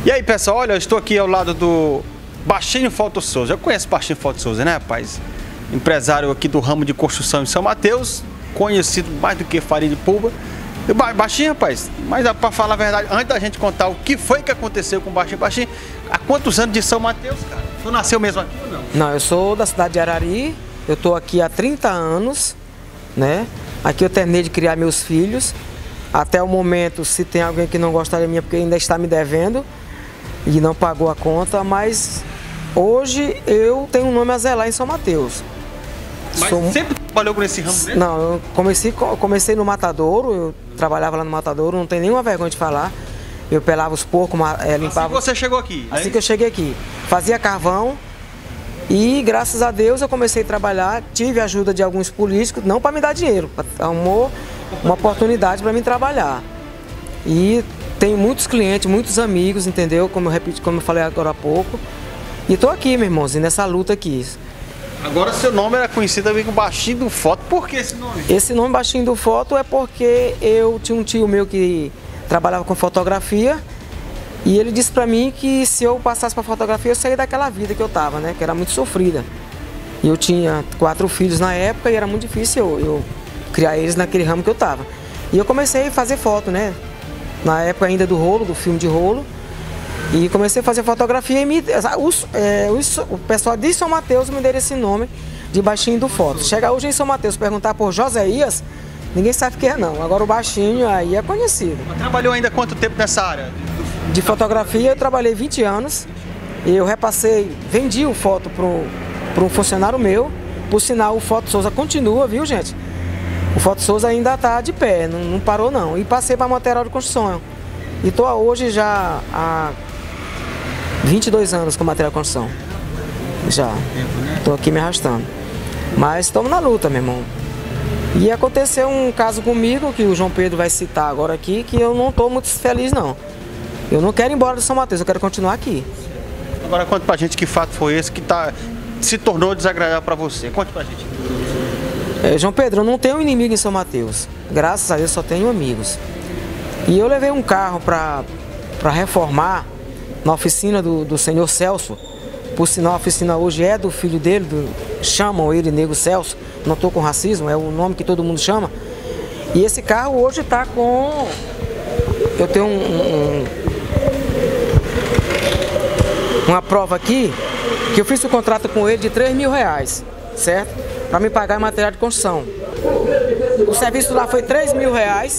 E aí, pessoal, olha, eu estou aqui ao lado do Baixinho Foto Souza. Eu conheço o Baixinho Foto Souza, né, rapaz? Empresário aqui do ramo de construção em São Mateus, conhecido mais do que farinha de pulga. E Baixinho, rapaz, mas para falar a verdade, antes da gente contar o que foi que aconteceu com o Baixinho, há quantos anos de São Mateus, cara? Tu nasceu mesmo aqui ou não? Não, eu sou da cidade de Arari, eu estou aqui há 30 anos, né? Aqui eu terminei de criar meus filhos. Até o momento, se tem alguém que não gostaria de mim, porque ainda está me devendo e não pagou a conta, mas hoje eu tenho um nome a zelar em São Mateus. Mas sempre trabalhou com esse ramo, né? Não, eu comecei no matadouro, eu trabalhava lá no matadouro, não tem nenhuma vergonha de falar. Eu pelava os porcos, limpava... Assim que você chegou aqui? Assim que eu cheguei aqui. Fazia carvão e, graças a Deus, eu comecei a trabalhar, tive a ajuda de alguns políticos, não para me dar dinheiro, arrumou uma oportunidade para mim trabalhar. E tenho muitos clientes, muitos amigos, entendeu? Como eu falei agora há pouco. E estou aqui, meu irmãozinho, nessa luta aqui. Agora seu nome era conhecido também como Baixinho do Foto. Por que esse nome? Esse nome Baixinho do Foto é porque eu tinha um tio meu que trabalhava com fotografia e ele disse pra mim que se eu passasse pra fotografia eu saía daquela vida que eu tava, né? Que era muito sofrida. E eu tinha 4 filhos na época e era muito difícil eu criar eles naquele ramo que eu tava. E eu comecei a fazer foto, né? Na época ainda do rolo, do filme de rolo. E comecei a fazer fotografia e o pessoal de São Mateus me deram esse nome de Baixinho do Foto. Chega hoje em São Mateus, perguntar por Joséias, ninguém sabe quem é não. Agora o Baixinho aí é conhecido. Mas trabalhou ainda quanto tempo nessa área? De fotografia eu trabalhei 20 anos. Eu repassei, vendi o foto para um funcionário meu. Por sinal, o Foto Souza continua, viu, gente? O Foto Souza ainda está de pé, não parou não. E passei para material de construção. E estou hoje já há 22 anos com material de construção. Já. Estou aqui me arrastando. Mas estamos na luta, meu irmão. E aconteceu um caso comigo, que o João Pedro vai citar agora aqui, que eu não estou muito feliz não. Eu não quero ir embora de São Mateus, eu quero continuar aqui. Agora conta pra gente que fato foi esse que se tornou desagradável pra você. Conta pra gente. João Pedro, eu não tenho inimigo em São Mateus. Graças a Deus só tenho amigos. E eu levei um carro para reformar na oficina do senhor Celso. Por sinal, a oficina hoje é do filho dele, chamam ele Nego Celso. Não estou com racismo, é o nome que todo mundo chama. E esse carro hoje está com... Eu tenho uma prova aqui, que eu fiz o contrato com ele de R$3.000, certo? Para me pagar material de construção. O serviço lá foi R$3.000.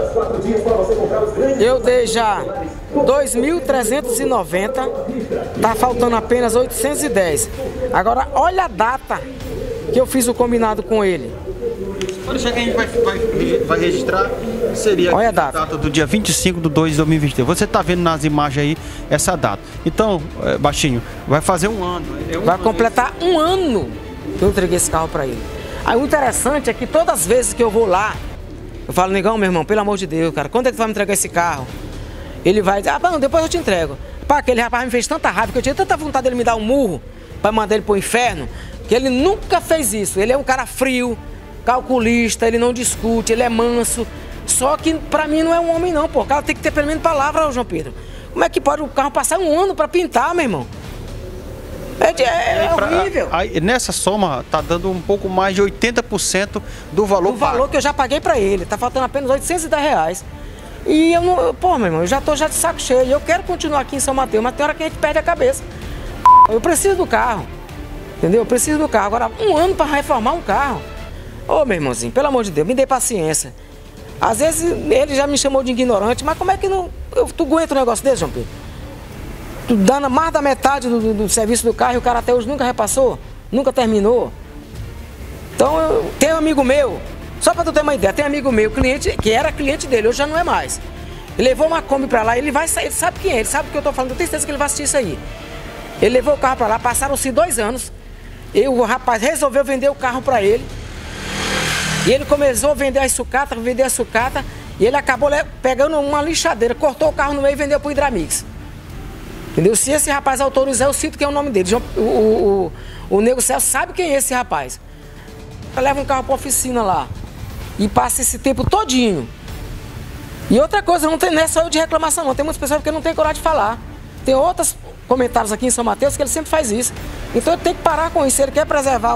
Eu dei já 2.390. Tá faltando apenas 810. Agora, olha a data que eu fiz o combinado com ele. Pode deixar que a gente vai registrar. Seria olha a data do dia 25/2/2023. Você tá vendo nas imagens aí essa data. Então, Baixinho, vai fazer um ano. Vai completar um ano que eu entreguei esse carro para ele. Aí o interessante é que todas as vezes que eu vou lá, eu falo, negão, meu irmão, pelo amor de Deus, cara, quando é que tu vai me entregar esse carro? Ele vai dizer, não, depois eu te entrego. Pá, aquele rapaz me fez tanta raiva, que eu tinha tanta vontade dele me dar um murro para mandar ele pro inferno, que ele nunca fez isso. Ele é um cara frio, calculista, ele não discute, ele é manso. Só que pra mim não é um homem não, pô. O cara tem que ter pelo menos palavra, João Pedro. Como é que pode o carro passar um ano para pintar, meu irmão? É horrível. Aí, nessa soma, tá dando um pouco mais de 80% do valor pago. Que eu já paguei pra ele. Tá faltando apenas R$810. E eu não... Pô, meu irmão, eu já tô de saco cheio. Eu quero continuar aqui em São Mateus, mas tem hora que a gente perde a cabeça. Eu preciso do carro. Entendeu? Eu preciso do carro. Agora, um ano pra reformar um carro. Ô, meu irmãozinho, pelo amor de Deus, me dê paciência. Às vezes ele já me chamou de ignorante, mas como é que não... Tu aguenta um negócio desse, João Pedro? Tu dando mais da metade do serviço do carro e o cara até hoje nunca repassou, nunca terminou. Então, tem um amigo meu, só para tu ter uma ideia, tem um amigo meu, cliente, que era cliente dele, hoje já não é mais. Ele levou uma Kombi para lá, ele vai sair, ele sabe quem é, ele sabe o que eu tô falando, eu tenho certeza que ele vai assistir isso aí. Ele levou o carro para lá, passaram-se 2 anos, e o rapaz resolveu vender o carro para ele. E ele começou a vender a sucata, e ele acabou pegando uma lixadeira, cortou o carro no meio e vendeu para o Hidramix. Entendeu? Se esse rapaz autorizar, eu cito quem é o nome dele. O Nego Celso sabe quem é esse rapaz. Leva um carro para a oficina lá e passa esse tempo todinho. E outra coisa, não é só eu de reclamação, não. Tem muitas pessoas que não tem coragem de falar. tem outros comentários aqui em São Mateus que ele sempre faz isso. Então ele tem que parar com isso. Se ele quer preservar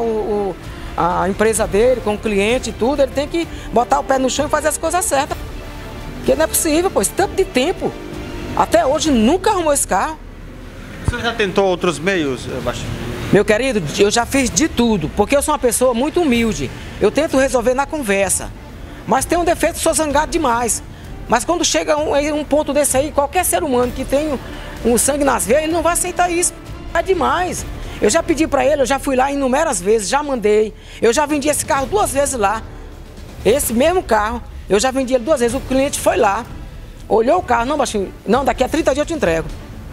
a empresa dele, com o cliente e tudo, ele tem que botar o pé no chão e fazer as coisas certas. Porque não é possível, pô, esse tanto de tempo. Até hoje nunca arrumou esse carro. Você já tentou outros meios, Baixinho? Meu querido, eu já fiz de tudo, porque eu sou uma pessoa muito humilde. Eu tento resolver na conversa. Mas tem um defeito, sou zangado demais. Mas quando chega um ponto desse aí, qualquer ser humano que tem um sangue nas veias, ele não vai aceitar isso. É demais. Eu já pedi pra ele, eu já fui lá inúmeras vezes, já mandei. Eu já vendi esse carro 2 vezes lá. Esse mesmo carro, eu já vendi ele 2 vezes. O cliente foi lá, olhou o carro, não, Baixinho, não, daqui a 30 dias eu te entrego.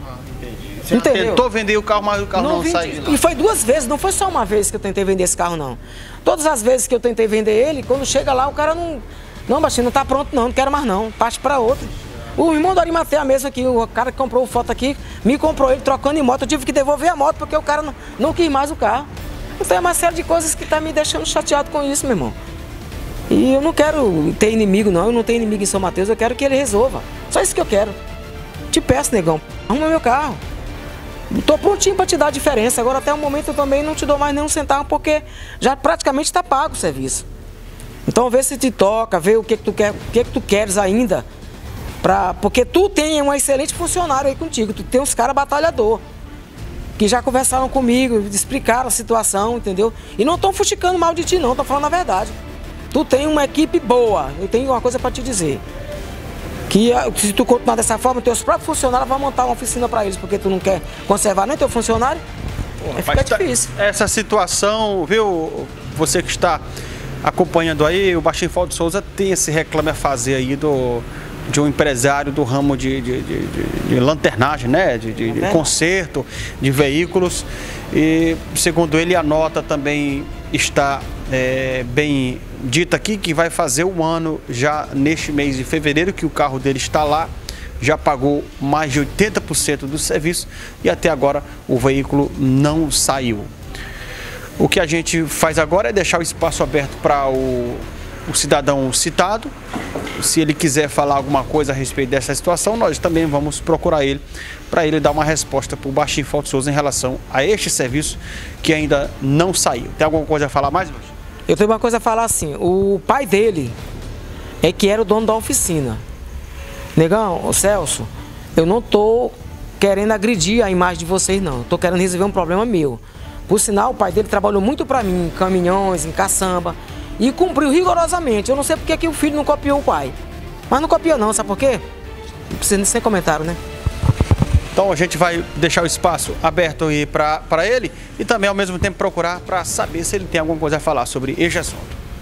Você tentou vender o carro, mas o carro não saiu de lá. E foi 2 vezes, não foi só uma vez que eu tentei vender esse carro, não. Todas as vezes que eu tentei vender ele, quando chega lá, o cara não... Não, Baixinho, não tá pronto não, não quero mais não, parte pra outro. O irmão do Arimatea mesmo aqui, o cara que comprou o foto aqui, me comprou ele trocando em moto, eu tive que devolver a moto porque o cara não quis mais o carro. Então é uma série de coisas que tá me deixando chateado com isso, meu irmão. E eu não quero ter inimigo não, eu não tenho inimigo em São Mateus, eu quero que ele resolva. Só isso que eu quero. Te peço, negão, arruma meu carro. Tô prontinho pra te dar a diferença, agora até o momento eu também não te dou mais nenhum centavo porque já praticamente tá pago o serviço. Então vê se te toca, vê o que tu quer, o que tu queres ainda. Porque tu tem um excelente funcionário aí contigo, tu tem uns caras batalhador. Que já conversaram comigo, explicaram a situação, entendeu? E não estão fuxicando mal de ti não, tô falando a verdade. Tu tem uma equipe boa, eu tenho uma coisa pra te dizer. Que se tu continuar dessa forma, teus próprios funcionários vão montar uma oficina pra eles, porque tu não quer conservar nem teu funcionário. Fica difícil. Essa situação, viu, você que está acompanhando aí, o Baixinho Fausto Souza tem esse reclame a fazer aí de um empresário do ramo de lanternagem, né? De conserto de veículos. E segundo ele, a nota também está bem dita aqui, que vai fazer 1 ano já neste mês de fevereiro, que o carro dele está lá, já pagou mais de 80% do serviço e até agora o veículo não saiu. O que a gente faz agora é deixar o espaço aberto para o cidadão citado. Se ele quiser falar alguma coisa a respeito dessa situação, nós também vamos procurar ele, para ele dar uma resposta para o Baixinho Fausto Souza em relação a este serviço que ainda não saiu. Tem alguma coisa a falar mais, Baixinho? Eu tenho uma coisa a falar assim, o pai dele é que era o dono da oficina. Negão, Celso, eu não tô querendo agredir a imagem de vocês não, eu tô querendo resolver um problema meu. Por sinal, o pai dele trabalhou muito para mim, em caminhões, em caçamba, e cumpriu rigorosamente. Eu não sei porque que o filho não copiou o pai. Mas não copia não, sabe por quê? Não precisa sem comentário, né? Então a gente vai deixar o espaço aberto aí para ele e também ao mesmo tempo procurar para saber se ele tem alguma coisa a falar sobre este assunto.